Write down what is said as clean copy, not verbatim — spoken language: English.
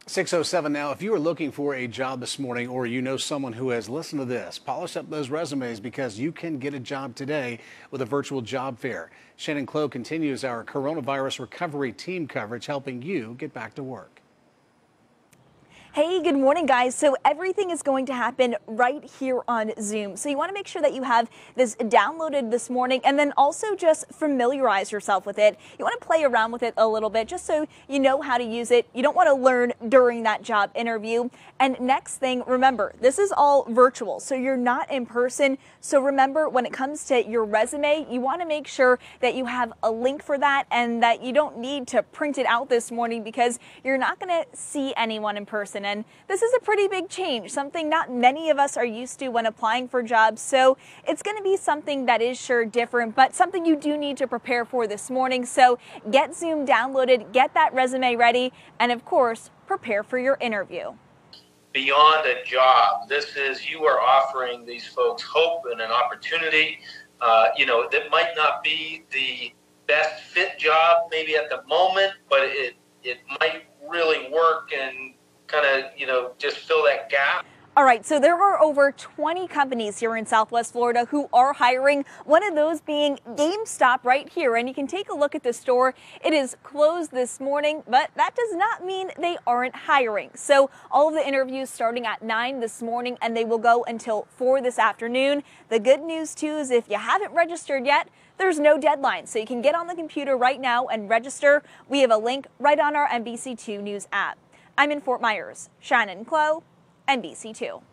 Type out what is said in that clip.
6:07 now. If you are looking for a job this morning or you know someone who has listened to this, polish up those resumes because you can get a job today with a virtual job fair. Shannon Clow continues our coronavirus recovery team coverage, helping you get back to work. Hey, good morning, guys. So everything is going to happen right here on Zoom. So you want to make sure that you have this downloaded this morning and then also just familiarize yourself with it. You want to play around with it a little bit just so you know how to use it. You don't want to learn during that job interview. And next thing, remember, this is all virtual, so you're not in person. So remember, when it comes to your resume, you want to make sure that you have a link for that and that you don't need to print it out this morning because you're not going to see anyone in person. And this is a pretty big change, something not many of us are used to when applying for jobs. So it's going to be something that is sure different, but something you do need to prepare for this morning. So get Zoom downloaded, get that resume ready, and of course, prepare for your interview. Beyond a job, this is, you are offering these folks hope and an opportunity, that might not be the best fit job maybe at the moment, but it might really work and kind of, just fill that gap. All right, so there are over 20 companies here in Southwest Florida who are hiring, one of those being GameStop right here. And you can take a look at the store. It is closed this morning, but that does not mean they aren't hiring. So all of the interviews starting at 9 this morning and they will go until 4 this afternoon. The good news too is if you haven't registered yet, there's no deadline. So you can get on the computer right now and register. We have a link right on our NBC2 News app. I'm in Fort Myers. Shannon Clow, NBC2.